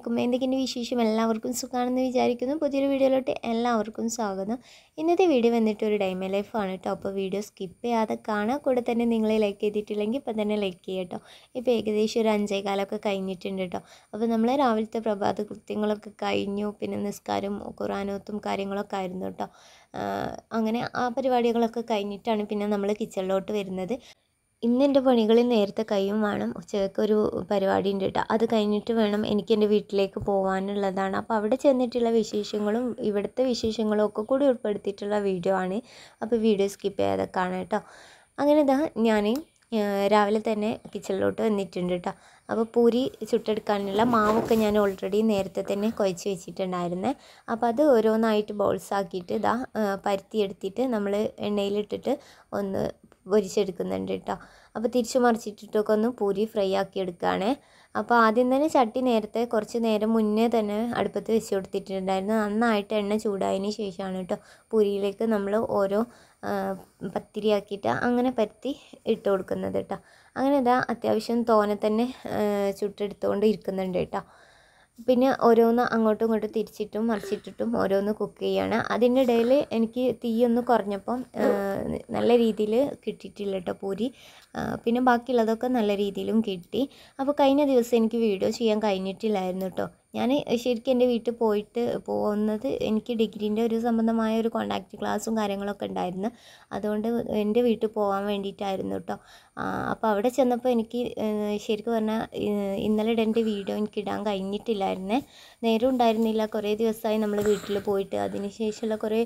അലൈക്കും. എന്തൊക്കെയുണ്ട് വിശേഷം? എല്ലാവർക്കും സുഖമാണെന്ന് വിചാരിക്കുന്നു. പുതിയൊരു വീഡിയോയിലോട്ട് എല്ലാവർക്കും സ്വാഗതം. ഇന്നത്തെ വീഡിയോ വന്നിട്ട് ഒരു ഡേ മൈ ലൈഫാണ് കേട്ടോ. അപ്പോൾ വീഡിയോ സ്കിപ്പ് ചെയ്യാതെ കാണുക. കൂടെ തന്നെ നിങ്ങൾ ലൈക്ക് ചെയ്തിട്ടില്ലെങ്കിൽ ഇപ്പം തന്നെ ലൈക്ക് ചെയ്യുക കേട്ടോ. ഇപ്പോൾ ഏകദേശം ഒരു 5:15 കഴിഞ്ഞിട്ടുണ്ട് കേട്ടോ. അപ്പോൾ നമ്മൾ രാവിലത്തെ പ്രഭാത കൃത്യങ്ങളൊക്കെ കഴിഞ്ഞു. പിന്നെ നിസ്കാരം ഖുർആനോത്തും കാര്യങ്ങളൊക്കെ ആയിരുന്നു കേട്ടോ. അങ്ങനെ ആ പരിപാടികളൊക്കെ കഴിഞ്ഞിട്ടാണ് പിന്നെ നമ്മൾ കിച്ചണിലോട്ട് വരുന്നത്. ഇന്നെൻ്റെ പണികളിൽ നേരത്തെ കഴിയും വേണം. ഉച്ചയ്ക്കൊരു പരിപാടി ഉണ്ട് കേട്ടോ. അത് കഴിഞ്ഞിട്ട് വേണം എനിക്ക് എൻ്റെ വീട്ടിലേക്ക് പോകാനുള്ളതാണ്. അപ്പോൾ അവിടെ ചെന്നിട്ടുള്ള വിശേഷങ്ങളും ഇവിടുത്തെ വിശേഷങ്ങളും ഒക്കെ കൂടി ഉൾപ്പെടുത്തിയിട്ടുള്ള വീഡിയോ ആണ്. അപ്പോൾ വീഡിയോ സ്കിപ്പ് ചെയ്യാതെ കാണാം കേട്ടോ. അങ്ങനെ ഇതാ ഞാൻ രാവിലെ തന്നെ കിച്ചണിലോട്ട് വന്നിട്ടുണ്ട് കേട്ടോ. അപ്പോൾ പൂരി ചുട്ടെടുക്കാനുള്ള മാവൊക്കെ ഞാൻ ഓൾറെഡി നേരത്തെ തന്നെ കുഴച്ച് വെച്ചിട്ടുണ്ടായിരുന്നേ. അപ്പോൾ അത് ഓരോന്നായിട്ട് ബോൾസ് ആക്കിയിട്ട് ഇതാ പരത്തിയെടുത്തിട്ട് നമ്മൾ എണ്ണയിലിട്ടിട്ട് ഒന്ന് പൊരിച്ചെടുക്കുന്നുണ്ട് കേട്ടോ. അപ്പോൾ തിരിച്ചു മറിച്ചിട്ടിട്ടൊക്കെ ഒന്ന് പൂരി ഫ്രൈ ആക്കി എടുക്കുകയാണേ. അപ്പോൾ ആദ്യം തന്നെ ചട്ടി നേരത്തെ കുറച്ച് നേരം മുന്നേ തന്നെ അടുപ്പത്ത് വെച്ച് കൊടുത്തിട്ടുണ്ടായിരുന്നു. നന്നായിട്ട് എണ്ണ ചൂടായതിന് ശേഷമാണ് കേട്ടോ പൂരിയിലേക്ക് നമ്മൾ ഓരോ പത്തിരിയാക്കിയിട്ട് അങ്ങനെ പരത്തി ഇട്ട് കൊടുക്കുന്നത് കേട്ടോ. അങ്ങനെ ഇതാ അത്യാവശ്യം തോനെ തന്നെ ചുട്ടെടുത്തുകൊണ്ട് ഇരിക്കുന്നുണ്ട് കേട്ടോ. പിന്നെ ഓരോന്ന് അങ്ങോട്ടും ഇങ്ങോട്ടും തിരിച്ചിട്ടും മറിച്ചിട്ടിട്ടും ഓരോന്ന് കുക്ക് ചെയ്യാണ്. അതിൻ്റെ ഇടയിൽ എനിക്ക് തീയൊന്ന് കുറഞ്ഞപ്പം നല്ല രീതിയിൽ കിട്ടിയിട്ടില്ല കേട്ടോ പൂരി. പിന്നെ ബാക്കിയുള്ളതൊക്കെ നല്ല രീതിയിലും കിട്ടി. അപ്പോൾ കഴിഞ്ഞ ദിവസം എനിക്ക് വീഡിയോ ചെയ്യാൻ കഴിഞ്ഞിട്ടില്ലായിരുന്നു കേട്ടോ. ഞാൻ ശരിക്കും എൻ്റെ വീട്ടിൽ പോയിട്ട് പോകുന്നത് എനിക്ക് ഡിഗ്രീൻ്റെ ഒരു സംബന്ധമായ ഒരു കോണ്ടാക്റ്റ് ക്ലാസ്സും കാര്യങ്ങളൊക്കെ ഉണ്ടായിരുന്നു. അതുകൊണ്ട് എൻ്റെ വീട്ടിൽ പോകാൻ വേണ്ടിയിട്ടായിരുന്നു കേട്ടോ. അപ്പോൾ അവിടെ ചെന്നപ്പോൾ എനിക്ക് ശരിക്കും പറഞ്ഞാൽ ഇന്നലെ എൻ്റെ വീഡിയോ എനിക്ക് ഇടാൻ കഴിഞ്ഞിട്ടില്ലായിരുന്നേ. നേരം ഉണ്ടായിരുന്നില്ല. കുറേ ദിവസമായി നമ്മൾ വീട്ടിൽ പോയിട്ട് അതിന് ശേഷമുള്ള കുറേ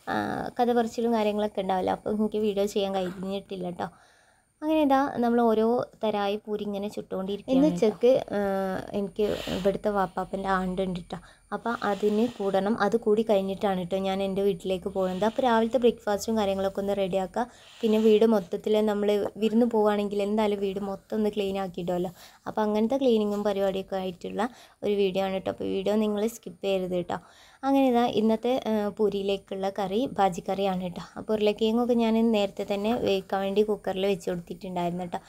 കഥ പറച്ചിലും കാര്യങ്ങളൊക്കെ ഉണ്ടാവില്ല. അപ്പോൾ എനിക്ക് വീഡിയോ ചെയ്യാൻ കഴിഞ്ഞിട്ടില്ല കേട്ടോ. അങ്ങനെ ഇതാ നമ്മൾ ഓരോ തരായി പൂരി ഇങ്ങനെ ചുട്ടുകൊണ്ടിരിക്കും. ഇന്ന് ഉച്ചക്ക് എനിക്ക് ഇവിടുത്തെ വാപ്പാപ്പൻ്റെ ആണ്ടുണ്ട് കേട്ടോ. അപ്പോൾ അതിന് കൂടണം. അത് കൂടി കഴിഞ്ഞിട്ടാണ് കേട്ടോ ഞാൻ എൻ്റെ വീട്ടിലേക്ക് പോകുന്നത്. അപ്പോൾ രാവിലത്തെ ബ്രേക്ക്ഫാസ്റ്റും കാര്യങ്ങളൊക്കെ ഒന്ന് റെഡിയാക്കുക. പിന്നെ വീട് മൊത്തത്തിൽ നമ്മൾ വിരുന്ന് പോവുകയാണെങ്കിൽ എന്തായാലും വീട് മൊത്തം ഒന്ന് ക്ലീൻ ആക്കിയിടുമല്ലോ. അപ്പോൾ അങ്ങനത്തെ ക്ലീനിങ്ങും പരിപാടിയൊക്കെ ആയിട്ടുള്ള ഒരു വീഡിയോ ആണ് കേട്ടോ. അപ്പോൾ വീഡിയോ നിങ്ങൾ സ്കിപ്പ് ചെയ്യരുത് കേട്ടോ. അങ്ങനെ ഇതാ ഇന്നത്തെ പൂരിയിലേക്കുള്ള കറി ബാജിക്കറിയാണ് കേട്ടോ. അപ്പോൾ ഉരുളക്കിഴങ്ങൊക്കെ ഞാൻ നേരത്തെ തന്നെ വേവിക്കാൻ വേണ്ടി കുക്കറിൽ വെച്ച് കൊടുത്തിട്ടുണ്ടായിരുന്നു കേട്ടോ.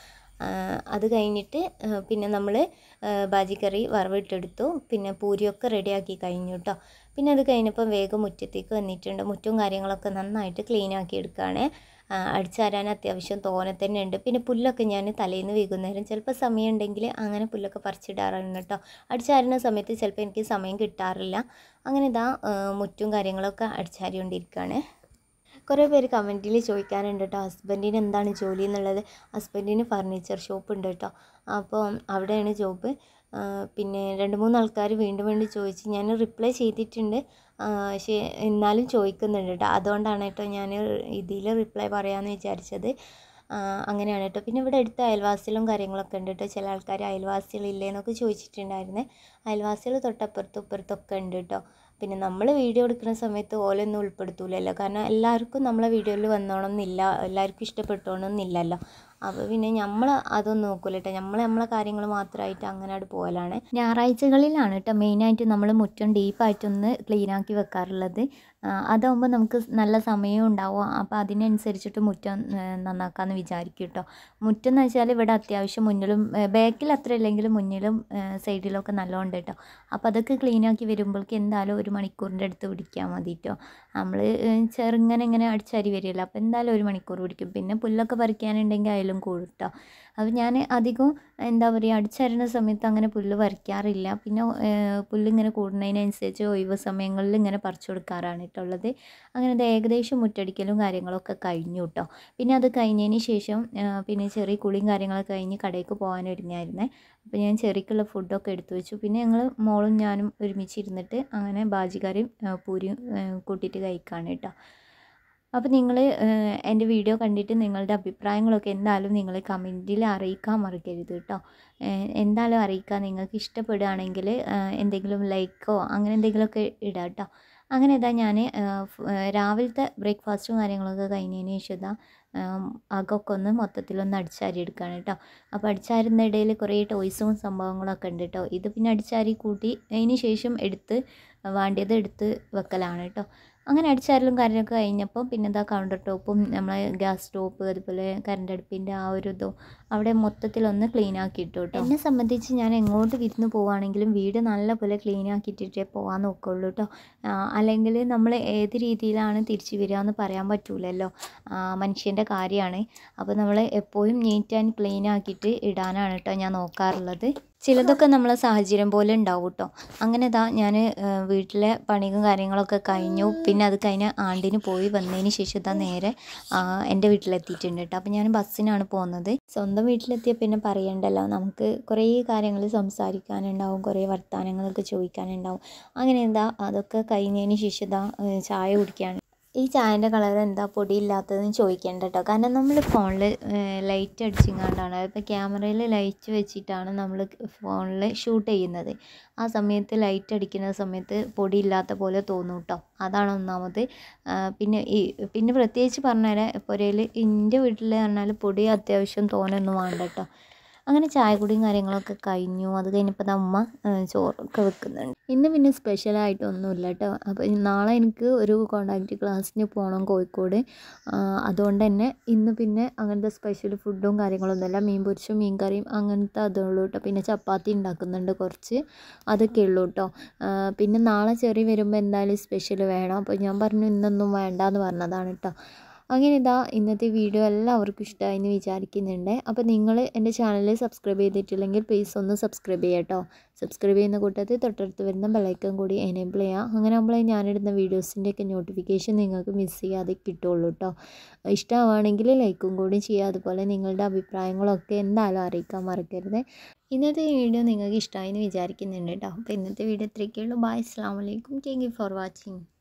അത് കഴിഞ്ഞിട്ട് പിന്നെ നമ്മൾ ബാജിക്കറി വറവിട്ടെടുത്തു. പിന്നെ പൂരിയൊക്കെ റെഡിയാക്കി കഴിഞ്ഞു കേട്ടോ. പിന്നെ അത് കഴിഞ്ഞപ്പോൾ വേഗം മുറ്റത്തേക്ക് വന്നിട്ടുണ്ട്. മുറ്റും കാര്യങ്ങളൊക്കെ നന്നായിട്ട് ക്ലീൻ ആക്കി എടുക്കുകയാണ്. അടിച്ചാരാൻ അത്യാവശ്യം തോനെ തന്നെ ഉണ്ട്. പിന്നെ പുല്ലൊക്കെ ഞാൻ തലേന്ന് വൈകുന്നേരം ചിലപ്പോൾ സമയം ഉണ്ടെങ്കിൽ അങ്ങനെ പുല്ലൊക്കെ പറിച്ചിടാറുണ്ട് കേട്ടോ. അടിച്ചാരുന്ന സമയത്ത് ചിലപ്പോൾ എനിക്ക് സമയം കിട്ടാറില്ല. അങ്ങനെ ഇതാ മുറ്റും കാര്യങ്ങളൊക്കെ അടിച്ചാരിക്കൊണ്ടിരിക്കുകയാണ്. കുറേ പേര് കമൻറ്റിൽ ചോദിക്കാറുണ്ട് കേട്ടോ ഹസ്ബൻഡിന് എന്താണ് ജോലി എന്നുള്ളത്. ഹസ്ബൻഡിന് ഫർണിച്ചർ ഷോപ്പ് ഉണ്ട് കേട്ടോ. അപ്പോൾ അവിടെയാണ് ജോബ്. പിന്നെ 2-3 ആൾക്കാർ വീണ്ടും ചോദിച്ച് ഞാൻ റിപ്ലൈ ചെയ്തിട്ടുണ്ട്. പക്ഷേ എന്നാലും ചോദിക്കുന്നുണ്ട് കേട്ടോ. അതുകൊണ്ടാണ് കേട്ടോ ഞാൻ ഇതിൽ റിപ്ലൈ പറയാമെന്ന് വിചാരിച്ചത്. അങ്ങനെയാണ് കേട്ടോ. പിന്നെ ഇവിടെ അടുത്ത അയൽവാസികളും കാര്യങ്ങളൊക്കെ ഉണ്ട് കേട്ടോ. ചില ആൾക്കാർ അയൽവാസികളില്ലേ എന്നൊക്കെ ചോദിച്ചിട്ടുണ്ടായിരുന്നേ. അയൽവാസികൾ തൊട്ടപ്പുറത്തും ഇപ്പുറത്തൊക്കെ ഉണ്ട് കേട്ടോ. പിന്നെ നമ്മൾ വീഡിയോ എടുക്കുന്ന സമയത്ത് ഓലൊന്നും ഉൾപ്പെടുത്തൂലല്ലോ. കാരണം എല്ലാവർക്കും നമ്മളെ വീഡിയോയിൽ വന്നോണം എന്നില്ല, എല്ലാവർക്കും ഇഷ്ടപ്പെട്ടോണം എന്നില്ലല്ലോ. അപ്പോൾ പിന്നെ നമ്മൾ അതൊന്നും നോക്കൂല കേട്ടോ. നമ്മളെ കാര്യങ്ങൾ മാത്രമായിട്ട് അങ്ങനെ അവിടെ പോകലാണ്. ഞായറാഴ്ചകളിലാണ് കേട്ടോ മെയിനായിട്ട് നമ്മൾ മുറ്റം ഡീപ്പായിട്ടൊന്ന് ക്ലീനാക്കി വെക്കാറുള്ളത്. അതാകുമ്പോൾ നമുക്ക് നല്ല സമയവും ഉണ്ടാവും. അപ്പോൾ അതിനനുസരിച്ചിട്ട് മുറ്റം നന്നാക്കാമെന്ന് വിചാരിക്കും കേട്ടോ. മുറ്റം എന്ന് വെച്ചാൽ ഇവിടെ അത്യാവശ്യം മുന്നിലും ബാക്കിൽ അത്ര ഇല്ലെങ്കിലും മുന്നിലും സൈഡിലൊക്കെ നല്ലോണം കേട്ടോ. അപ്പോൾ അതൊക്കെ ക്ലീനാക്കി വരുമ്പോഴേക്ക് എന്തായാലും 1 മണിക്കൂറിൻ്റെ അടുത്ത് പിടിക്കാൻ മതി കേട്ടോ. നമ്മൾ ചെറുങ്ങനെ അടിച്ചരി വരുമല്ലോ. അപ്പോൾ എന്തായാലും 1 മണിക്കൂർ പിടിക്കും. പിന്നെ പുല്ലൊക്കെ പറിക്കാനുണ്ടെങ്കിൽ അതിലും കൂടും കേട്ടോ. അപ്പോൾ ഞാൻ അധികം എന്താ പറയുക അടിച്ചരുന്ന സമയത്ത് അങ്ങനെ പുല്ല് പറിക്കാറില്ല. പിന്നെ പുല്ലിങ്ങനെ കൂടുന്നതിനനുസരിച്ച് ഒഴിവ് സമയങ്ങളിൽ ഇങ്ങനെ പറിച്ചു കൊടുക്കാറാണ് കേട്ടുള്ളത്. അങ്ങനെ അത് ഏകദേശം മുറ്റടിക്കലും കാര്യങ്ങളൊക്കെ കഴിഞ്ഞു കേട്ടോ. പിന്നെ അത് കഴിഞ്ഞതിന് ശേഷം പിന്നെ ചെറിയ കുളിയും കാര്യങ്ങളൊക്കെ കഴിഞ്ഞ് കടയിലേക്ക് പോകാനൊരുങ്ങായിരുന്നേ. അപ്പോൾ ഞാൻ ചെറിക്കുള്ള ഫുഡൊക്കെ എടുത്തു വെച്ചു. പിന്നെ ഞങ്ങൾ മോളും ഞാനും ഒരുമിച്ചിരുന്നിട്ട് അങ്ങനെ ബാജിക്കറിയും പൂരിയും കൂട്ടിയിട്ട് കഴിക്കുകയാണ് കേട്ടോ. അപ്പോൾ നിങ്ങൾ എൻ്റെ വീഡിയോ കണ്ടിട്ട് നിങ്ങളുടെ അഭിപ്രായങ്ങളൊക്കെ എന്തായാലും നിങ്ങൾ കമൻറ്റിൽ അറിയിക്കാൻ മറക്കരുത് കേട്ടോ. എന്തായാലും അറിയിക്കുക. നിങ്ങൾക്ക് ഇഷ്ടപ്പെടുകയാണെങ്കിൽ എന്തെങ്കിലും ലൈക്കോ അങ്ങനെ എന്തെങ്കിലുമൊക്കെ ഇടാം കേട്ടോ. അങ്ങനെ ഇതാ ഞാൻ രാവിലത്തെ ബ്രേക്ക്ഫാസ്റ്റും കാര്യങ്ങളൊക്കെ കഴിഞ്ഞതിന് ശേഷം ഇതാ അകമൊക്കെ ഒന്ന് മൊത്തത്തിലൊന്ന് അടിച്ചാരി എടുക്കുകയാണ് കേട്ടോ. അപ്പോൾ അടിച്ചാരുന്ന ഇടയിൽ കുറേ ടോയ്സും സംഭവങ്ങളൊക്കെ ഉണ്ട് കേട്ടോ. ഇത് പിന്നെ അടിച്ചാരി കൂട്ടി അതിന് ശേഷം എടുത്ത് വേണ്ടിയത് എടുത്ത് വെക്കലാണ് കേട്ടോ. അങ്ങനെ അടിച്ചാരലും കാര്യമൊക്കെ കഴിഞ്ഞപ്പോൾ പിന്നെ ഇതാ കൗണ്ടർ ടോപ്പും നമ്മളെ ഗ്യാസ് സ്റ്റോപ്പ് അതുപോലെ കറണ്ട് അടുപ്പിൻ്റെ ആ ഒരു ഇതും അവിടെ മൊത്തത്തിലൊന്ന് ക്ലീൻ ആക്കിയിട്ടു കേട്ടോ. എന്നെ സംബന്ധിച്ച് ഞാൻ എങ്ങോട്ട് വിരുന്ന് പോവുകയാണെങ്കിലും വീട് നല്ലപോലെ ക്ലീൻ ആക്കിയിട്ടിട്ടേ പോകാൻ നോക്കുള്ളൂ കേട്ടോ. അല്ലെങ്കിൽ നമ്മൾ ഏത് രീതിയിലാണ് തിരിച്ചു വരിക എന്ന് പറയാൻ പറ്റൂലല്ലോ, മനുഷ്യൻ്റെ കാര്യമാണ്. അപ്പോൾ നമ്മൾ എപ്പോഴും നീറ്റ് ആൻഡ് ക്ലീൻ ആക്കിയിട്ട് ഇടാനാണ് കേട്ടോ ഞാൻ നോക്കാറുള്ളത്. ചിലതൊക്കെ നമ്മളെ സാഹചര്യം പോലെ ഉണ്ടാവും കേട്ടോ. അങ്ങനെ ഇതാ ഞാൻ വീട്ടിലെ പണിയും കാര്യങ്ങളൊക്കെ കഴിഞ്ഞു. പിന്നെ അത് കഴിഞ്ഞ് ആണ്ടിന് പോയി വന്നതിന് ശേഷം ഇതാ നേരെ എൻ്റെ വീട്ടിലെത്തിയിട്ടുണ്ട് കേട്ടോ. അപ്പോൾ ഞാൻ ബസ്സിനാണ് പോകുന്നത്. സ്വന്തം വീട്ടിലെത്തിയ പിന്നെ പറയണ്ടല്ലോ, നമുക്ക് കുറേ കാര്യങ്ങൾ സംസാരിക്കാനുണ്ടാവും, കുറേ വർത്തമാനങ്ങളൊക്കെ ചോദിക്കാനുണ്ടാവും. അങ്ങനെ എന്താ അതൊക്കെ കഴിഞ്ഞതിന് ശേഷം ഇതാ ചായ കുടിക്കുകയാണ്. ഈ ചായൻ്റെ കളർ എന്താ പൊടിയില്ലാത്തതെന്ന് ചോദിക്കേണ്ട കേട്ടോ. കാരണം നമ്മൾ ഫോണിൽ ലൈറ്റ് അടിച്ചിങ്ങാണ്ടാണ്, ഇപ്പോൾ ക്യാമറയിൽ ലൈറ്റ് വെച്ചിട്ടാണ് നമ്മൾ ഫോണിൽ ഷൂട്ട് ചെയ്യുന്നത്. ആ സമയത്ത് ലൈറ്റ് അടിക്കുന്ന സമയത്ത് പൊടിയില്ലാത്ത പോലെ തോന്നും കേട്ടോ. അതാണ് ഒന്നാമത്. പിന്നെ പ്രത്യേകിച്ച് പറഞ്ഞുതരാം, പുരയിൽ എൻ്റെ വീട്ടിൽ പറഞ്ഞാൽ പൊടി അത്യാവശ്യം തോനൊന്നും വേണ്ട കേട്ടോ. അങ്ങനെ ചായ കുടിയും കാര്യങ്ങളൊക്കെ കഴിഞ്ഞു. അത് കഴിഞ്ഞപ്പോൾ അമ്മ ചോറൊക്കെ വെക്കുന്നുണ്ട്. ഇന്ന് പിന്നെ സ്പെഷ്യലായിട്ടൊന്നുമില്ല കേട്ടോ. അപ്പോൾ നാളെ എനിക്ക് ഒരു കോണ്ടാക്റ്റ് ക്ലാസ്സിന് പോകണം കോഴിക്കോട്. അതുകൊണ്ട് തന്നെ ഇന്ന് പിന്നെ അങ്ങനത്തെ സ്പെഷ്യൽ ഫുഡും കാര്യങ്ങളൊന്നുമില്ല. മീൻ പൊരിച്ചും മീൻ കറിയും അങ്ങനത്തെ അതുള്ളൂ കേട്ടോ. പിന്നെ ചപ്പാത്തി ഉണ്ടാക്കുന്നുണ്ട് കുറച്ച്, അതൊക്കെ ഉള്ളൂ കേട്ടോ. പിന്നെ നാളെ ചെറിയ വരുമ്പോൾ എന്തായാലും സ്പെഷ്യൽ വേണം. അപ്പോൾ ഞാൻ പറഞ്ഞു ഇന്നൊന്നും വേണ്ട എന്ന് പറഞ്ഞതാണ് കേട്ടോ. അങ്ങനെ ഇതാ ഇന്നത്തെ വീഡിയോ എല്ലാവർക്കും ഇഷ്ടമായി എന്ന് വിചാരിക്കുന്നുണ്ട്. അപ്പോൾ നിങ്ങൾ എൻ്റെ ചാനൽ സബ്സ്ക്രൈബ് ചെയ്തിട്ടില്ലെങ്കിൽ പ്ലീസ് ഒന്ന് സബ്സ്ക്രൈബ് ചെയ്യാം കേട്ടോ. സബ്സ്ക്രൈബ് ചെയ്യുന്ന കൂട്ടത്തിൽ തൊട്ടടുത്ത് വരുന്ന ബെല്ലൈക്കൺ കൂടി എനേബിൾ ചെയ്യുക. അങ്ങനെ നമ്മളെ ഞാനിടുന്ന വീഡിയോസിൻ്റെയൊക്കെ നോട്ടിഫിക്കേഷൻ നിങ്ങൾക്ക് മിസ് ചെയ്യാതെ കിട്ടുള്ളൂ കേട്ടോ. ഇഷ്ടമാണെങ്കിൽ ലൈക്കും കൂടി ചെയ്യുക. അതുപോലെ നിങ്ങളുടെ അഭിപ്രായങ്ങളൊക്കെ എന്തായാലും അറിയിക്കാൻ മറക്കരുത്. ഇന്നത്തെ വീഡിയോ നിങ്ങൾക്ക് ഇഷ്ടമായി എന്ന് വിചാരിക്കുന്നുണ്ട് കേട്ടോ. അപ്പോൾ ഇന്നത്തെ വീഡിയോ ഇത്രയൊക്കെയുള്ളൂ. ബൈ, അസ്സലാമു അലൈക്കും. Thank you for watching.